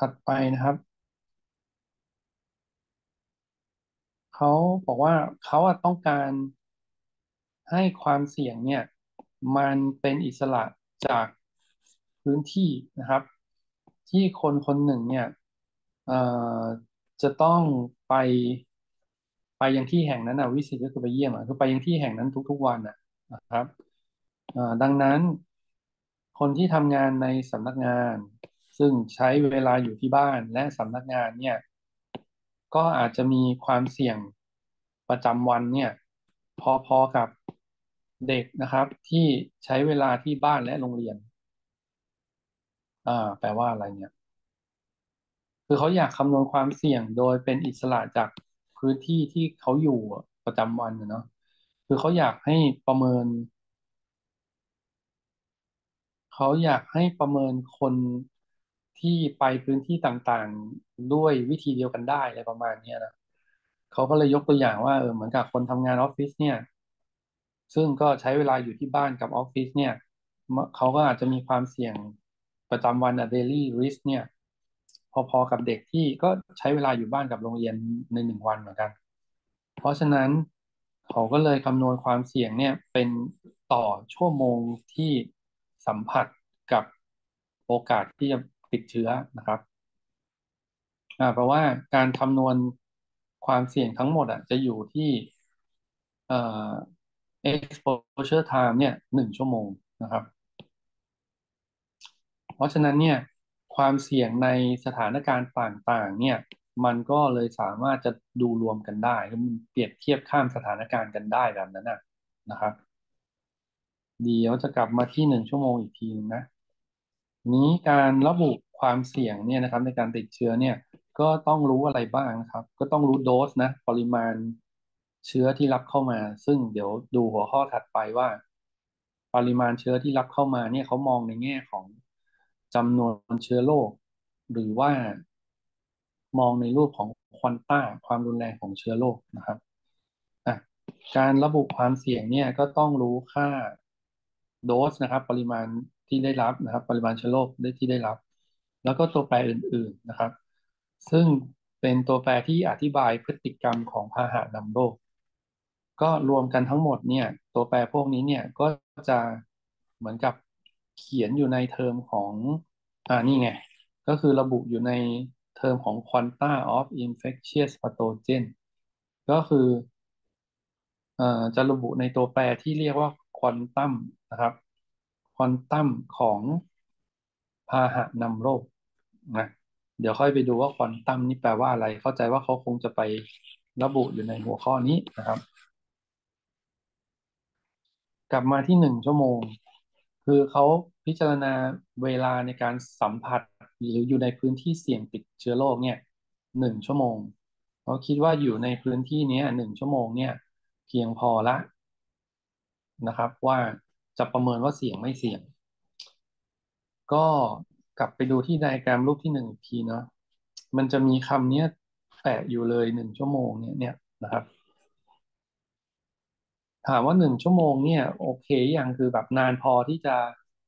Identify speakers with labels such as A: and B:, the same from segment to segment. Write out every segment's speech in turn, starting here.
A: ถัดไปนะครับเขาบอกว่าเขาอะต้องการให้ความเสี่ยงเนี่ยมันเป็นอิสระจากพื้นที่นะครับที่คนคนหนึ่งเนี่ยเอ่อจะต้องไปยังที่แห่งนั้นนะวิสิตก็คือไปเยี่ยมอ่ะคือไปยังที่แห่งนั้นทุกๆวันนะครับดังนั้นคนที่ทำงานในสำนักงานซึ่งใช้เวลาอยู่ที่บ้านและสำนักงานเนี่ยก็อาจจะมีความเสี่ยงประจำวันเนี่ยพอๆกับเด็กนะครับที่ใช้เวลาที่บ้านและโรงเรียนแปลว่าอะไรเนี่ย คือเขาอยากคำนวณความเสี่ยงโดยเป็นอิสระจากพื้นที่ที่เขาอยู่ประจำวันเนาะคือเขาอยากให้ประเมินเขาอยากให้ประเมินคนที่ไปพื้นที่ต่างๆด้วยวิธีเดียวกันได้อะไรประมาณเนี้ยนะเขาก็เลยยกตัวอย่างว่าเหมือนกับคนทำงานออฟฟิศเนี่ยซึ่งก็ใช้เวลาอยู่ที่บ้านกับออฟฟิศเนี่ยเขาก็อาจจะมีความเสี่ยงประจำวันdaily risk เนี่ยพอๆกับเด็กที่ก็ใช้เวลาอยู่บ้านกับโรงเรียนใน1 วันเหมือนกัน เพราะฉะนั้นเขาก็เลยคำนวณความเสี่ยงเนี่ยเป็นต่อชั่วโมงที่สัมผัสกับโอกาสที่จะติดเชื้อนะครับแปลว่าการคำนวณความเสี่ยงทั้งหมดจะอยู่ที่เอ่อ exposure time เนี่ย1 ชั่วโมงนะครับเพราะฉะนั้นเนี่ยความเสี่ยงในสถานการณ์ต่างๆเนี่ยมันก็เลยสามารถจะดูรวมกันได้มันเปรียบเทียบข้ามสถานการณ์กันได้แบบนั้นนะครับ เดี๋ยวจะกลับมาที่1 ชั่วโมงอีกทีนึงนะนี้การระบุความเสี่ยงเนี่ยนะครับในการติดเชื้อเนี่ยก็ต้องรู้อะไรบ้างนะครับก็ต้องรู้โดสนะปริมาณเชื้อที่รับเข้ามาซึ่งเดี๋ยวดูหัวข้อถัดไปว่าปริมาณเชื้อที่รับเข้ามาเนี่ยเขามองในแง่ของจำนวนเชื้อโรคหรือว่ามองในรูปของควอนต้าความรุนแรงของเชื้อโรคนะครับ อ่ะการระบุความเสี่ยงเนี่ยก็ต้องรู้ค่าโดสนะครับปริมาณที่ได้รับนะครับปริมาณเชื้อโรคที่ได้รับแล้วก็ตัวแปรอื่นๆนะครับซึ่งเป็นตัวแปรที่อธิบายพฤติกรรมของพาหะนำโรคก็รวมกันทั้งหมดเนี่ยตัวแปรพวกนี้เนี่ยก็จะเหมือนกับเขียนอยู่ในเทอมของนี่ไงก็คือระบุอยู่ในเทอมของ Quanta of Infectious Pathogen ก็คือ จะระบุในตัวแปรที่เรียกว่าควอนตัมนะครับควอนตัมของพาหะนำโรคนะเดี๋ยวค่อยไปดูว่าควอนตัมนี่แปลว่าอะไรเข้าใจว่าเขาคงจะไประบุอยู่ในหัวข้อนี้นะครับกลับมาที่1 ชั่วโมงคือเขาพิจารณาเวลาในการสัมผัสหรืออยู่ในพื้นที่เสี่ยงติดเชื้อโรคเนี่ยหนึ่งชั่วโมงเขาคิดว่าอยู่ในพื้นที่เนี้ย1 ชั่วโมงเนี่ยเพียงพอละนะครับว่าจะประเมินว่าเสี่ยงไม่เสี่ยง ก็กลับไปดูที่ไดอะแกรมรูปที่1อีกทีเนาะมันจะมีคำเนี้ยแปะอยู่เลย1 ชั่วโมงเนี่ยนะครับถามว่า1 ชั่วโมงเนี่ยโอเคยังคือแบบนานพอที่จะ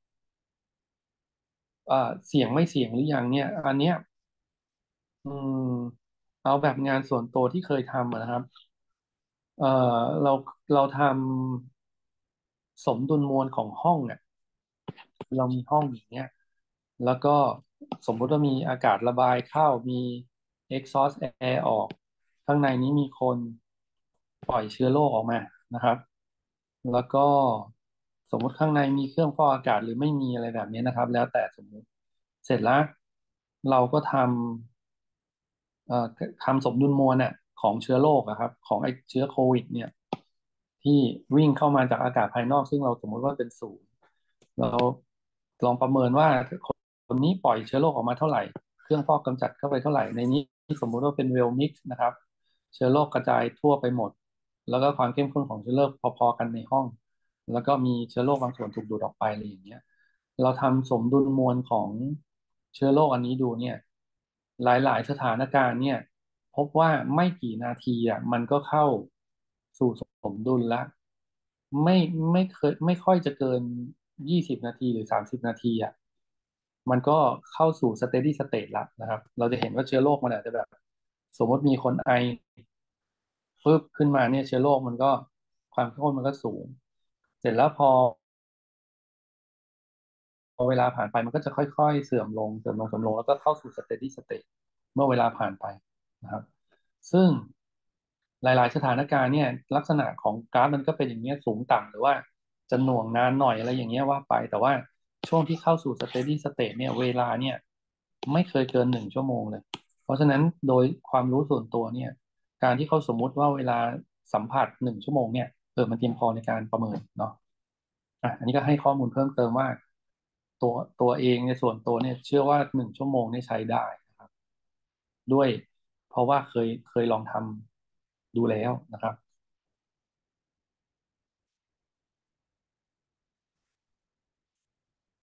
A: เสี่ยงไม่เสี่ยงหรือยังเนี่ยอันเนี้ยอืมเอาแบบงานส่วนตัวที่เคยทำนะครับเอ่อเราทำสมดุลมวลของห้องเนี่ย เรามีห้องอย่างเงี้ยแล้วก็สมมุติว่ามีอากาศระบายเข้ามี exhaust air ออกข้างในนี้มีคนปล่อยเชื้อโรคออกมานะครับแล้วก็สมมุติข้างในมีเครื่องฟอกอากาศหรือไม่มีอะไรแบบนี้นะครับแล้วแต่สมมุติเสร็จแล้วเราก็เอ่อทำสมดุลมวลของเชื้อโรคครับของไอเชื้อโควิดเนี่ยที่วิ่งเข้ามาจากอากาศภายนอกซึ่งเราสมมุติว่าเป็น0เราลองประเมินว่าคนนี้ปล่อยเชื้อโรคออกมาเท่าไหร่เครื่องฟอกกำจัดเข้าไปเท่าไหร่ในนี้สมมุติว่าเป็นเวลมิกซ์นะครับเชื้อโรคกระจายทั่วไปหมดแล้วก็ความเข้มข้นของเชื้อโรคพอๆกันในห้องแล้วก็มีเชื้อโรคบางส่วนถูกดูดออกไปอะไรอย่างเงี้ยเราทำสมดุลมวลของเชื้อโรคอันนี้ดูเนี่ยหลายๆสถานการณ์เนี่ยพบว่าไม่กี่นาทีมันก็เข้าสู่สมดุลแล้วไม่ไม่ค่อยจะเกิน20 นาทีหรือ30 นาทีมันก็เข้าสู่ steady state แล้วนะครับเราจะเห็นว่าเชื้อโรคมันอาจจะแบบสมมติมีคนไอปึ๊บขึ้นมาเนี่ยเชื้อโรคมันก็ความเข้มข้นมันก็สูงเสร็จแล้วพอเวลาผ่านไปมันก็จะค่อยๆเสื่อมลงแล้วก็เข้าสู่ steady state เมื่อเวลาผ่านไปนะครับซึ่งหลายๆสถานการณ์เนี่ยลักษณะของกราฟมันก็เป็นอย่างเงี้ยสูงต่ำหรือว่าจะหน่วงนานหน่อยอะไรอย่างเงี้ยว่าไปแต่ว่าช่วงที่เข้าสู่ steady state เนี่ยเวลาเนี่ยไม่เคยเกิน1 ชั่วโมงเลยเพราะฉะนั้นโดยความรู้ส่วนตัวเนี่ยการที่เขาสมมุติว่าเวลาสัมผัส1 ชั่วโมงเนี่ยมันเพียงพอในการประเมินเนาะ อันนี้ก็ให้ข้อมูลเพิ่มเติมว่าตัวเองในส่วนตัวเนี่ยเชื่อว่า1 ชั่วโมงเนี่ยใช้ได้นะครับด้วยเพราะว่าเคยลองทำดูแล้วนะครับ